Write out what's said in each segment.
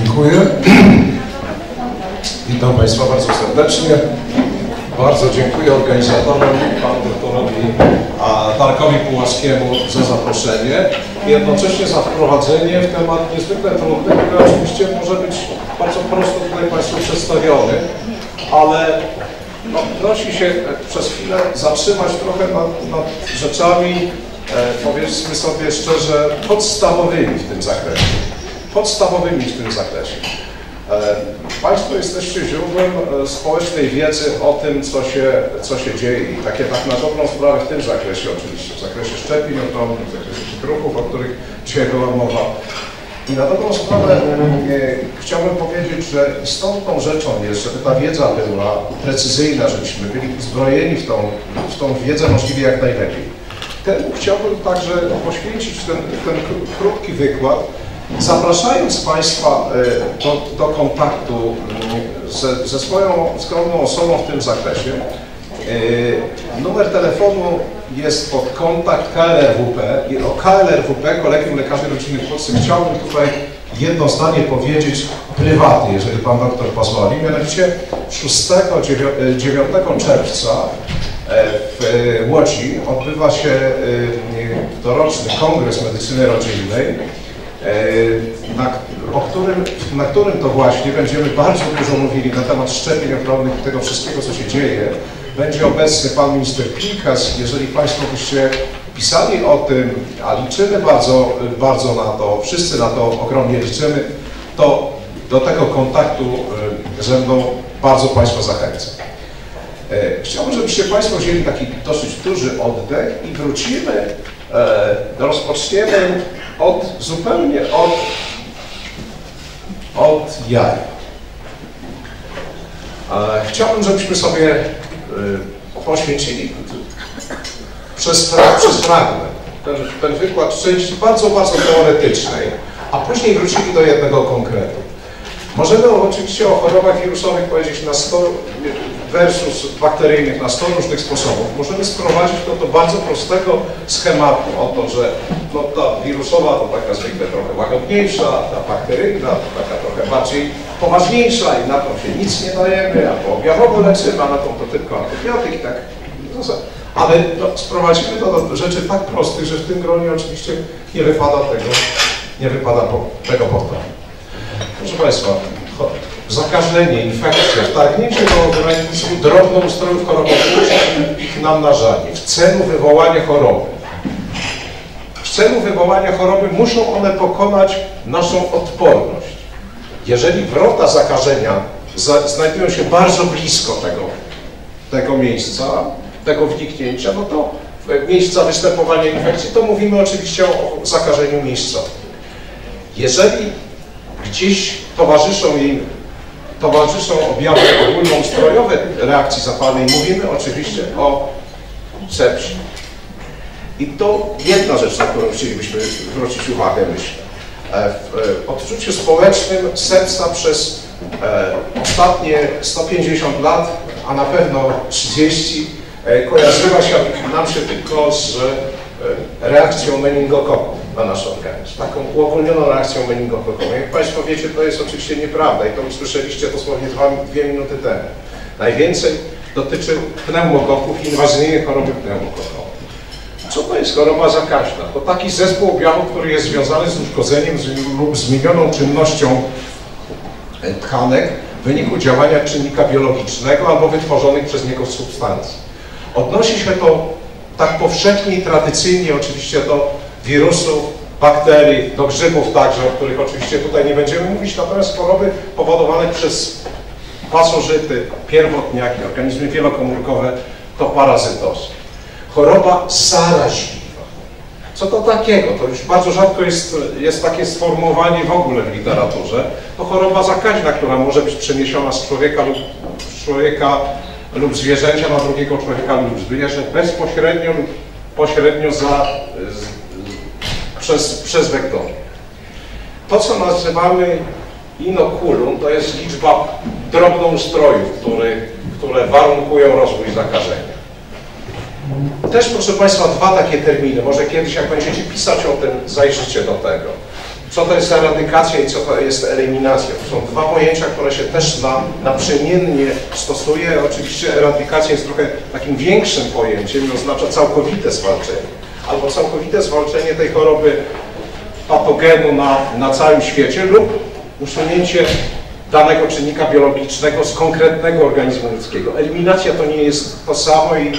Dziękuję. Witam Państwa bardzo serdecznie. Bardzo dziękuję organizatorom, panu doktorowi Darkowi Pułaskiemu za zaproszenie i jednocześnie za wprowadzenie w temat niezwykle trudny, który oczywiście może być bardzo prosto tutaj Państwu przedstawiony, ale prosi się przez chwilę zatrzymać trochę nad rzeczami, powiedzmy sobie szczerze, podstawowymi w tym zakresie. Państwo jesteście źródłem społecznej wiedzy o tym, co się dzieje. I takie tak na dobrą sprawę w tym zakresie oczywiście, w zakresie szczepień ochronnych, w zakresie tych ruchów, o których dzisiaj była mowa. I na dobrą sprawę chciałbym powiedzieć, że istotną rzeczą jest, żeby ta wiedza była precyzyjna, żebyśmy byli uzbrojeni w tą wiedzę możliwie jak najlepiej. Temu chciałbym także poświęcić ten krótki wykład, zapraszając Państwa do kontaktu ze swoją skromną osobą w tym zakresie. Numer telefonu jest pod kontakt KLRWP i o KLRWP, Kolegium Lekarzy Rodziny w Polsce, chciałbym tutaj jedno zdanie powiedzieć prywatnie, jeżeli Pan Doktor pozwoli. Mianowicie 6-9 czerwca w Łodzi odbywa się doroczny Kongres Medycyny Rodzinnej, na którym to właśnie będziemy bardzo dużo mówili na temat szczepień ochronnych i tego wszystkiego, co się dzieje. Będzie obecny pan minister Klikas. Jeżeli Państwo byście pisali o tym, a liczymy bardzo na to, wszyscy na to ogromnie liczymy, to do tego kontaktu ze mną bardzo Państwa zachęcam. Chciałbym, żebyście Państwo wzięli taki dosyć duży oddech i wrócimy, rozpoczniemy zupełnie od jaj. Chciałbym, żebyśmy sobie poświęcili przez fragment ten wykład w części bardzo teoretycznej, a później wrócili do jednego konkretu. Możemy oczywiście o chorobach wirusowych powiedzieć na 100 versus bakteryjnych na 100 różnych sposobów. Możemy sprowadzić to do bardzo prostego schematu o to, że ta wirusowa to taka zwykle trochę łagodniejsza, ta bakteryjna to taka trochę bardziej poważniejsza i na tą się nic nie dajemy, albo objawowo leczymy, a na tą to tylko antybiotyk, tak. Ale sprowadzimy to do rzeczy tak prostych, że w tym gronie oczywiście nie wypada tego poprawić. Proszę Państwa, zakażenie, infekcja, wtargnięcie do organizmu drobnoustrojów chorobowych i ich namnażanie w celu wywołania choroby. W celu wywołania choroby muszą one pokonać naszą odporność. Jeżeli wrota zakażenia znajdują się bardzo blisko tego miejsca, tego wniknięcia, no to miejsca występowania infekcji, to mówimy oczywiście o zakażeniu miejscowym. Jeżeli gdzieś towarzyszą objawy ogólnoustrojowe reakcji zapalnej, mówimy oczywiście o sepsie. I to jedna rzecz, na którą chcielibyśmy zwrócić uwagę, myślę. W odczuciu społecznym sepsa przez ostatnie 150 lat, a na pewno 30, kojarzyła nam się tylko z reakcją meningokoku na nasz organizm, taką uogólnioną reakcją meningokokową. Jak Państwo wiecie, to jest oczywiście nieprawda i to usłyszeliście dosłownie 2 minuty temu. Najwięcej dotyczy pneumokoków i inwazyjnej choroby pneumokokowej. Co to jest choroba zakaźna? To taki zespół objawów, który jest związany z uszkodzeniem lub zmienioną czynnością tkanek w wyniku działania czynnika biologicznego albo wytworzonych przez niego substancji. Odnosi się to tak powszechnie i tradycyjnie oczywiście do wirusów, bakterii, do grzybów także, o których oczywiście tutaj nie będziemy mówić, natomiast choroby powodowane przez pasożyty, pierwotniaki, organizmy wielokomórkowe to parazytozy. Choroba zaraźliwa. Co to takiego? To już bardzo rzadko jest takie sformułowanie w ogóle w literaturze. To choroba zakaźna, która może być przeniesiona z człowieka lub zwierzęcia na drugiego człowieka lub zwierzę bezpośrednio lub pośrednio przez wektory. To, co nazywamy inokulum, to jest liczba drobnoustrojów, które warunkują rozwój zakażenia. Też, proszę Państwa, 2 takie terminy. Może kiedyś, jak będziecie pisać o tym, zajrzycie do tego. Co to jest eradykacja i co to jest eliminacja? To są dwa pojęcia, które się też naprzemiennie stosuje. Oczywiście eradykacja jest trochę takim większym pojęciem i oznacza całkowite zwalczenie. Albo całkowite zwalczenie tej choroby patogenu na całym świecie lub usunięcie danego czynnika biologicznego z konkretnego organizmu ludzkiego. Eliminacja to nie jest to samo i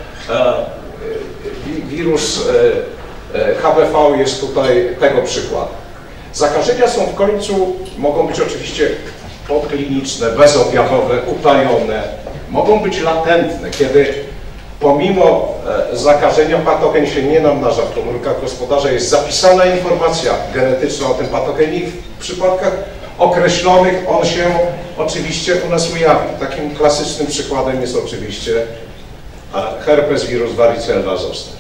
wirus HBV jest tutaj tego przykładem. Zakażenia są w końcu, mogą być oczywiście podkliniczne, bezobjawowe, utajone, mogą być latentne, kiedy pomimo zakażenia patogen się nie namnaża w komórkach gospodarza, jest zapisana informacja genetyczna o tym patogenie i w przypadkach określonych on się oczywiście u nas ujawni. Takim klasycznym przykładem jest oczywiście herpes wirus varicella zoster.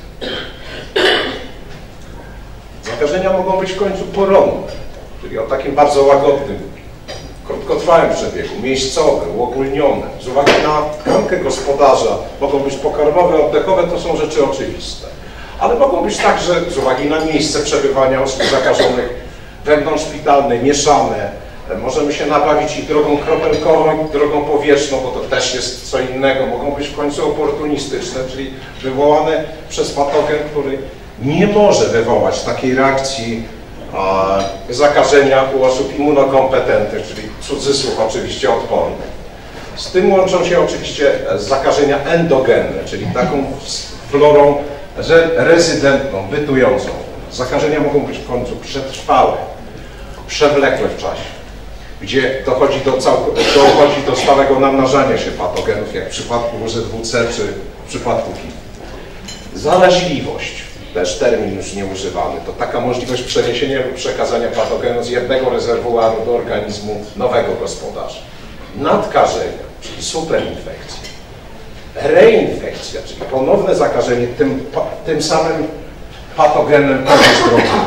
Zakażenia mogą być w końcu poronne, czyli o takim bardzo łagodnym, krótkotrwałym przebiegu, miejscowe, uogólnione. Z uwagi na tkankę gospodarza mogą być pokarmowe, oddechowe, to są rzeczy oczywiste. Ale mogą być także z uwagi na miejsce przebywania osób zakażonych wewnątrzszpitalne, mieszane. Możemy się nabawić i drogą kropelkową, i drogą powietrzną, bo to też jest co innego. Mogą być w końcu oportunistyczne, czyli wywołane przez patogen, który nie może wywołać takiej reakcji zakażenia u osób immunokompetentnych, czyli cudzysłów oczywiście odpornych. Z tym łączą się oczywiście zakażenia endogenne, czyli taką florą rezydentną, bytującą. Zakażenia mogą być w końcu przetrwałe, przewlekłe w czasie, gdzie dochodzi do stałego namnażania się patogenów, jak w przypadku UZWC czy w przypadku HIV. Zaraźliwość, też termin już nieużywany, to taka możliwość przeniesienia lub przekazania patogenu z jednego rezerwuaru do organizmu nowego gospodarza. Nadkażenia, czyli superinfekcja. Reinfekcja, czyli ponowne zakażenie tym samym patogenem pozdrowotnym.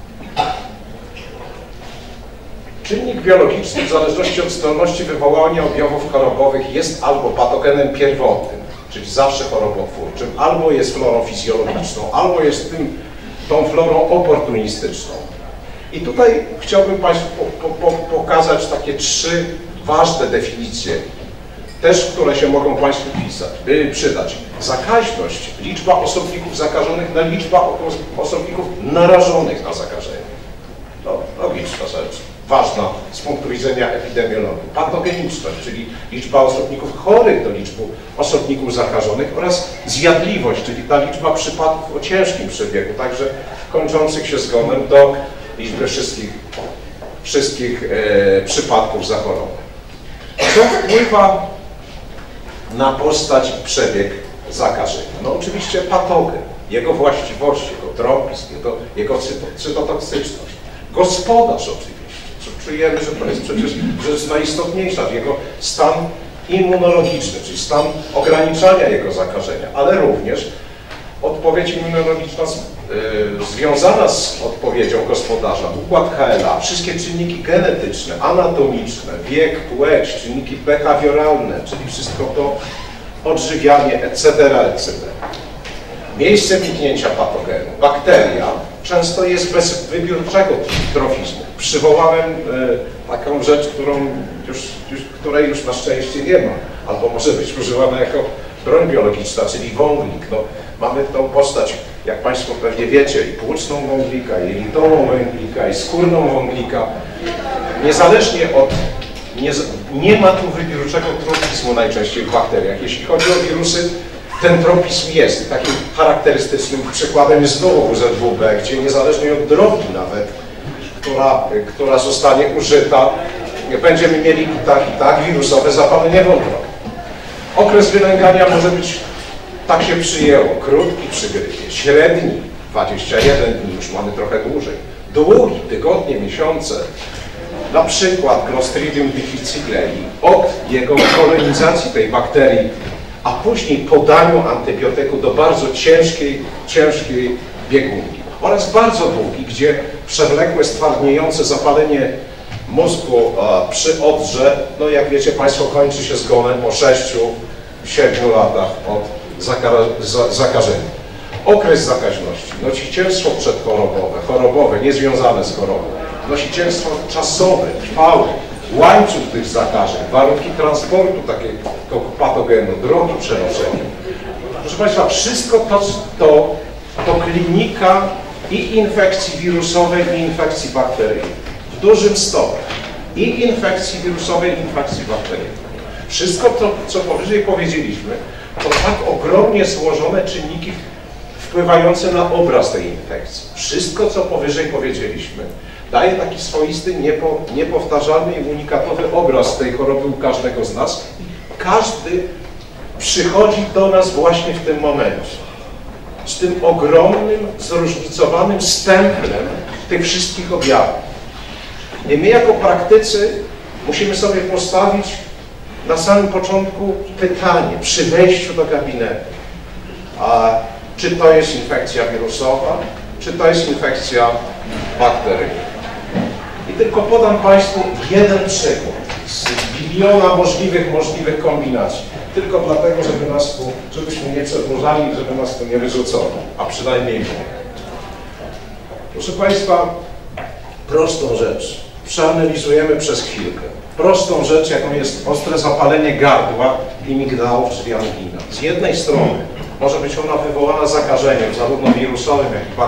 Czynnik biologiczny w zależności od zdolności wywołania objawów chorobowych jest albo patogenem pierwotnym, czyli zawsze chorobotwórczym, albo jest florą fizjologiczną, albo jest tą florą oportunistyczną. I tutaj chciałbym Państwu pokazać takie trzy ważne definicje, też które się mogą Państwu przydać. Zakaźność, liczba osobników zakażonych na liczba osobników narażonych na zakażenie. To logiczna rzecz, ważna z punktu widzenia epidemiologii. Patogeniczność, czyli liczba osobników chorych do liczby osobników zakażonych oraz zjadliwość, czyli ta liczba przypadków o ciężkim przebiegu, także kończących się zgonem do liczby wszystkich przypadków zachorowań. Co wpływa na postać i przebieg zakażenia? No oczywiście patogen, jego właściwości, jego tropism, jego cytotoksyczność. Gospodarz oczywiście. Czujemy, że to jest przecież rzecz najistotniejsza, jego stan immunologiczny, czyli stan ograniczania jego zakażenia, ale również odpowiedź immunologiczna związana z odpowiedzią gospodarza, układ HLA, wszystkie czynniki genetyczne, anatomiczne, wiek, płeć, czynniki behawioralne, czyli wszystko to odżywianie, etc., etc. Miejsce wniknięcia patogenu. Bakteria często jest bez wybiórczego trofizmu. Przywołałem taką rzecz, której już na szczęście nie ma, albo może być używana jako broń biologiczna, czyli wąglik. No, mamy tą postać, jak Państwo pewnie wiecie, i płuczną wąglika, i jelitową wąglika, i skórną wąglika. Niezależnie od... Nie ma tu wybiórczego tropizmu najczęściej w bakteriach. Jeśli chodzi o wirusy, ten tropizm jest. Takim charakterystycznym przykładem jest znowu UZWB, gdzie niezależnie od drogi nawet, która zostanie użyta, będziemy mieli i tak wirusowe zapalenie wątroby. Okres wylęgania może być, tak się przyjęło, krótki przy grypie, średni 21 dni, już mamy trochę dłużej, długi, tygodnie, miesiące, na przykład Clostridium difficile od jego kolonizacji tej bakterii, a później podaniu antybiotyku do bardzo ciężkiej biegunki. Oraz bardzo długi, gdzie przewlekłe, stwardniejące zapalenie mózgu przy odrze, no jak wiecie Państwo, kończy się zgonem po 6-7 latach od zakażenia. Okres zakaźności, nocicielstwo przedchorobowe, chorobowe, niezwiązane z chorobą, nosicielstwo czasowe, trwałe, łańcuch tych zakażeń, warunki transportu takiego patogenu, drogi przenoszenia. Proszę Państwa, wszystko to klinika i infekcji wirusowej, i infekcji bakteryjnej. W dużym stopniu. I infekcji wirusowej, i infekcji bakteryjnej. Wszystko to, co powyżej powiedzieliśmy, to tak ogromnie złożone czynniki wpływające na obraz tej infekcji. Wszystko, co powyżej powiedzieliśmy, daje taki swoisty, niepowtarzalny i unikatowy obraz tej choroby u każdego z nas. Każdy przychodzi do nas właśnie w tym momencie. Z tym ogromnym, zróżnicowanym stemplem tych wszystkich objawów. I my jako praktycy musimy sobie postawić na samym początku pytanie, przy wejściu do gabinetu, czy to jest infekcja wirusowa, czy to jest infekcja bakteryjna. I tylko podam Państwu jeden przykład z biliona możliwych kombinacji. Tylko dlatego, żebyśmy nie przedłużali, żeby nas tu nie wyrzucono, a przynajmniej mnie. Proszę Państwa, prostą rzecz przeanalizujemy przez chwilkę. Prostą rzecz, jaką jest ostre zapalenie gardła i migdałów, czyli angina. Z jednej strony może być ona wywołana zakażeniem zarówno wirusowym, jak i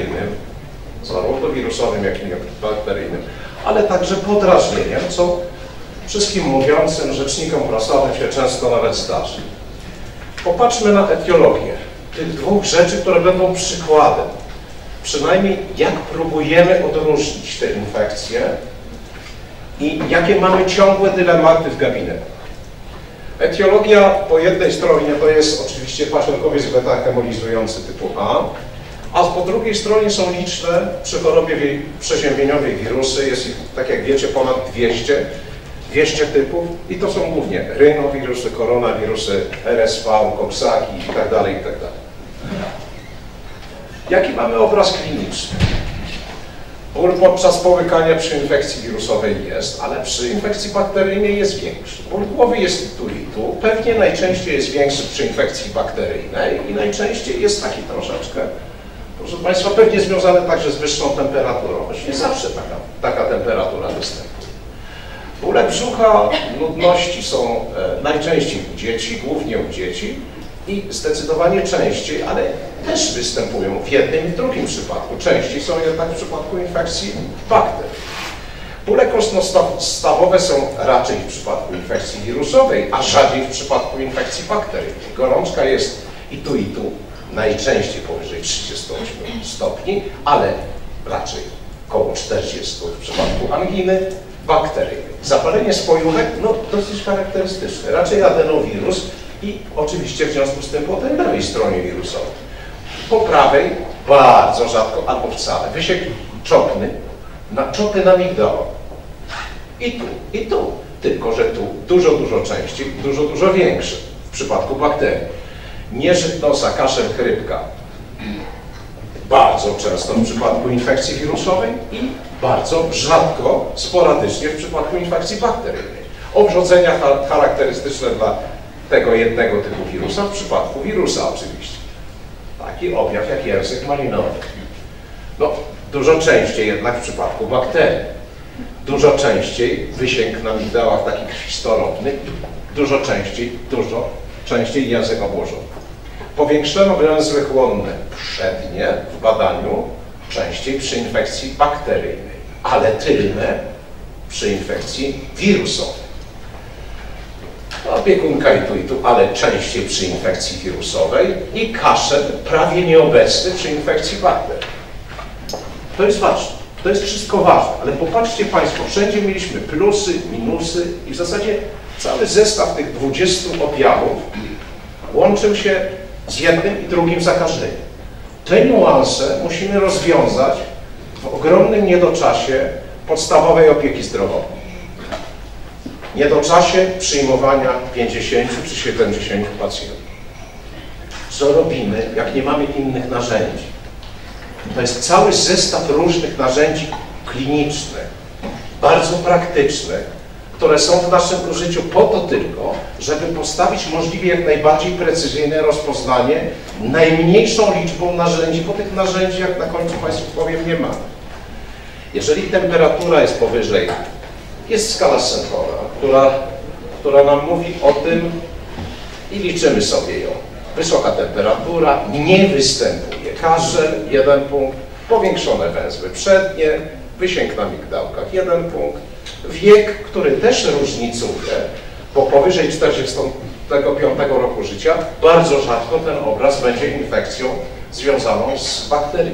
bakteryjnym, ale także podrażnieniem, co wszystkim mówiącym rzecznikom prasowym się często nawet zdarzy. Popatrzmy na etiologię tych dwóch rzeczy, które będą przykładem. Przynajmniej jak próbujemy odróżnić te infekcje i jakie mamy ciągłe dylematy w gabinecie. Etiologia po jednej stronie to jest oczywiście pacjentowiec beta-hemolizujący typu a po drugiej stronie są liczne przy chorobie przeziębieniowej wirusy. Jest ich, tak jak wiecie, ponad 200 typów i to są głównie rynowirusy, koronawirusy, RSV, koksaki itd. Jaki mamy obraz kliniczny? Ból podczas połykania przy infekcji wirusowej jest, ale przy infekcji bakteryjnej jest większy. Ból głowy jest tu i tu. Pewnie najczęściej jest większy przy infekcji bakteryjnej i najczęściej jest taki troszeczkę, proszę Państwa, pewnie związany także z wyższą temperaturą. Choć nie zawsze taka temperatura występuje. Bóle brzucha, nudności są najczęściej u dzieci, głównie u dzieci i zdecydowanie częściej, ale też występują w jednym i w drugim przypadku. Częściej są jednak w przypadku infekcji bakterii. Bóle kostno-stawowe są raczej w przypadku infekcji wirusowej, a rzadziej w przypadku infekcji bakteryjnej. Gorączka jest i tu, najczęściej powyżej 38 stopni, ale raczej około 40 w przypadku anginy bakteryjnej. Zapalenie spojówek, no dosyć charakterystyczne, raczej adenowirus i oczywiście w związku z tym po tej lewej stronie wirusowej. Po prawej bardzo rzadko albo wcale wysiek czopny, czopy na migdała. I tu. Tylko że tu dużo częściej, dużo większe w przypadku bakterii. Nieżyt nosa, kaszel, chrypka. Bardzo często w przypadku infekcji wirusowej i bardzo rzadko, sporadycznie w przypadku infekcji bakteryjnej. Obrzodzenia charakterystyczne dla tego jednego typu wirusa, w przypadku wirusa oczywiście. Taki objaw jak język malinowy. No, dużo częściej jednak w przypadku bakterii. Dużo częściej wysięg na migdałach taki krwistoropny i dużo częściej język obłożony. Powiększone węzły chłonne przednie w badaniu częściej przy infekcji bakteryjnej, ale tylne przy infekcji wirusowej. Opiekunka i tu, ale częściej przy infekcji wirusowej i kaszel prawie nieobecny przy infekcji bakterii. To jest ważne, to jest wszystko ważne, ale popatrzcie Państwo, wszędzie mieliśmy plusy, minusy i w zasadzie cały zestaw tych 20 objawów łączył się z jednym i drugim zakażeniem. Te niuanse musimy rozwiązać w ogromnym niedoczasie podstawowej opieki zdrowotnej. Niedoczasie przyjmowania 50 czy 70 pacjentów. Co robimy, jak nie mamy innych narzędzi? To jest cały zestaw różnych narzędzi klinicznych, bardzo praktycznych, które są w naszym życiu po to tylko, żeby postawić możliwie jak najbardziej precyzyjne rozpoznanie najmniejszą liczbą narzędzi, bo tych narzędzi, jak na końcu Państwu powiem, nie mamy. Jeżeli temperatura jest powyżej, jest skala Sencora, która nam mówi o tym i liczymy sobie ją. Wysoka temperatura, nie występuje kaszel, 1 punkt, powiększone węzły przednie, wysięg na migdałkach, 1 punkt, wiek, który też różnicuje, bo powyżej 45 roku życia bardzo rzadko ten obraz będzie infekcją związaną z bakterią.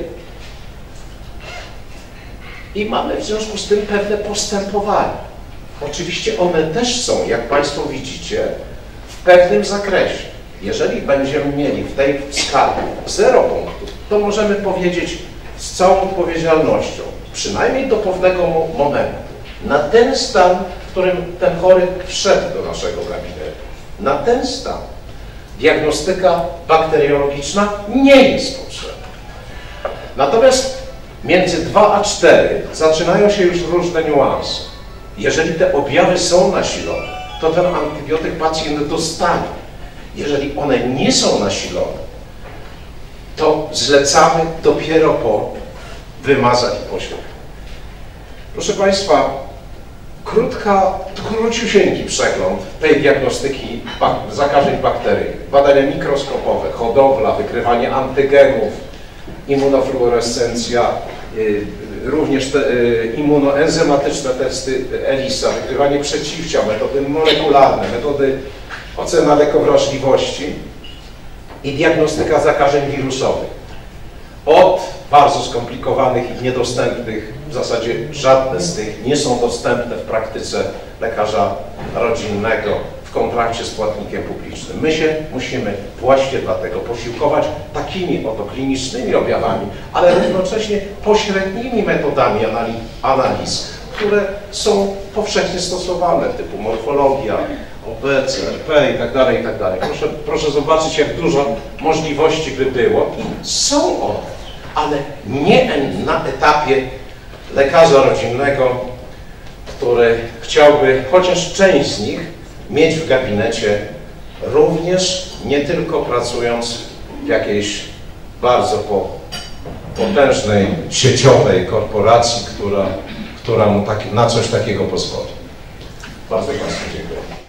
I mamy w związku z tym pewne postępowania. Oczywiście one też są, jak Państwo widzicie, w pewnym zakresie. Jeżeli będziemy mieli w tej skali 0 punktów, to możemy powiedzieć z całą odpowiedzialnością, przynajmniej do pewnego momentu, na ten stan, w którym ten chory wszedł do naszego gabinetu, na ten stan diagnostyka bakteriologiczna nie jest potrzebna. Natomiast między 2 a 4 zaczynają się już różne niuanse. Jeżeli te objawy są nasilone, to ten antybiotyk pacjent dostanie. Jeżeli one nie są nasilone, to zlecamy dopiero po wymazach i poświatach. Proszę Państwa, króciusieńki przegląd tej diagnostyki zakażeń bakteryjnych. Badania mikroskopowe, hodowla, wykrywanie antygenów, immunofluorescencja, również te immunoenzymatyczne testy ELISA, wykrywanie przeciwciał, metody molekularne, metody ocena lekowrażliwości i diagnostyka zakażeń wirusowych. Od bardzo skomplikowanych i niedostępnych, w zasadzie żadne z tych nie są dostępne w praktyce lekarza rodzinnego w kontrakcie z płatnikiem publicznym. My się musimy właśnie dlatego posiłkować takimi oto klinicznymi objawami, ale równocześnie pośrednimi metodami analiz, które są powszechnie stosowane, typu morfologia, OB, CRP i tak dalej, i tak dalej. Proszę zobaczyć, jak dużo możliwości by było i są one, ale nie na etapie lekarza rodzinnego, który chciałby chociaż część z nich mieć w gabinecie, również nie tylko pracując w jakiejś bardzo potężnej sieciowej korporacji, która mu na coś takiego pozwoli. Bardzo Państwu dziękuję.